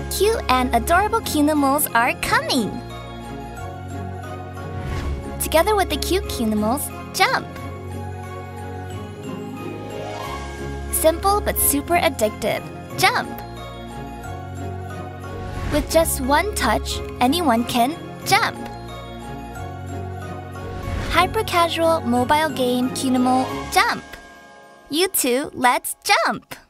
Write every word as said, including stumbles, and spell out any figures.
Cute and adorable Cuenimals are coming! Together with the cute Cuenimals, jump! Simple but super addictive, jump! With just one touch, anyone can jump! Hyper-casual mobile game Cuenimal, jump! You two, let's jump!